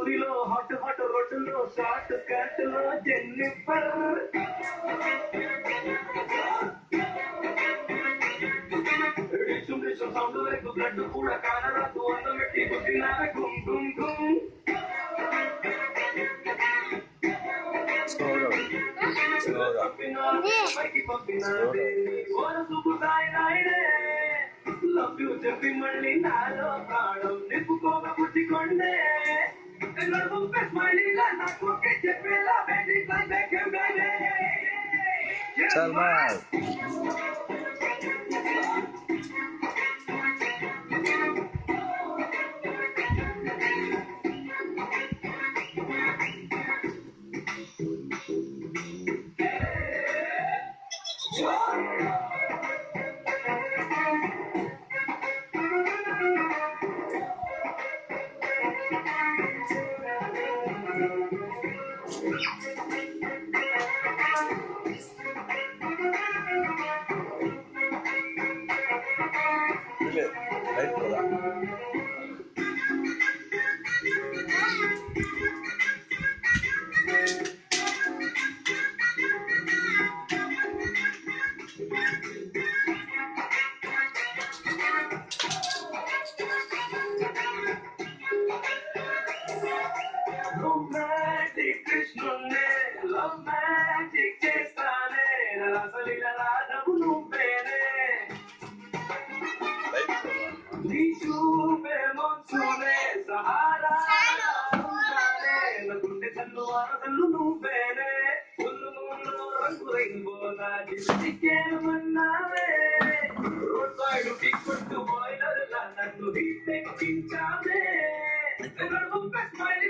పూరిలో hot hot రొట్టెలో short skirt లో Jennifer sound వైపు బ్లడ్ కూడా కానరాదు అందమెట్టి పుట్టినార గుమ్ గుమ్ గుమ్ లవ్ యూ చెప్పి మళ్ళీ నాలో ప్రాణం నిప్పుకోక పుట్టికొండే నాకు చెప్పేలా romantic కృష్ణున్నే లవ్ మ్యాజిక్ చేస్తానే రసలీల రాధవు నువ్వేనే నీ చూపే మోన్సూనే సహారా నా గుండె చల్లు వారసల్లు నువ్వేనే ఫుల్లు మూన్లో రంగు రెయిన్బోలా జిల్లికేమన్నావే రోడ్ సైడ్ టిక్కొట్టు బాయిలర్లా నన్ను హీట్ ఎక్కించావే స్మైల్